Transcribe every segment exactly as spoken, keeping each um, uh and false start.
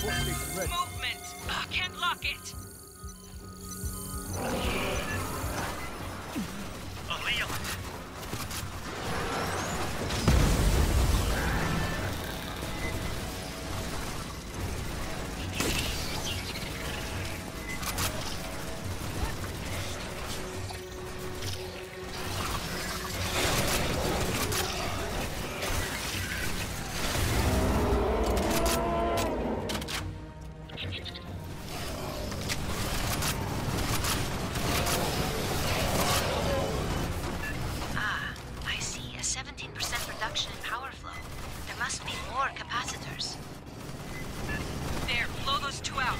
Movement! Ah, can't lock it! There, blow those two out.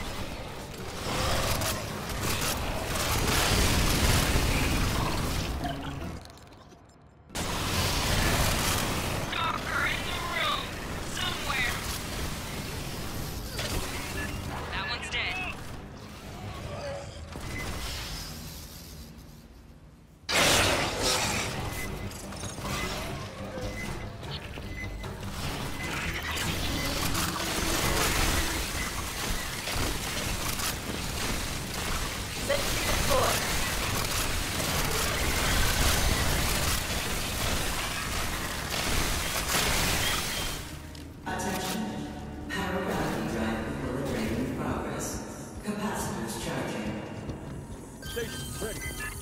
Stalker in the room! Somewhere! That one's dead. Station's ready.